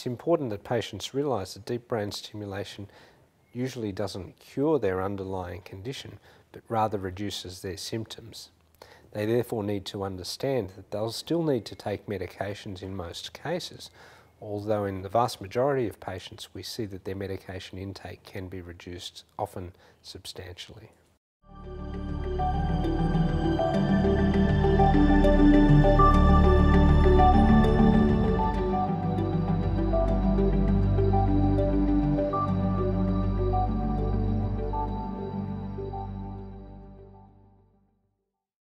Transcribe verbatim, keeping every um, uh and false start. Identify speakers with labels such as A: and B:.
A: It's important that patients realise that deep brain stimulation usually doesn't cure their underlying condition, but rather reduces their symptoms. They therefore need to understand that they'll still need to take medications in most cases, although in the vast majority of patients we see that their medication intake can be reduced, often substantially.